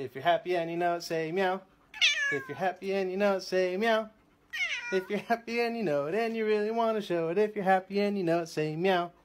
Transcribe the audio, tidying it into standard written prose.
If you're happy and you know it, say meow. If you're happy and you know it, say meow. If you're happy and you know it and you really want to show it, if you're happy and you know it, say meow.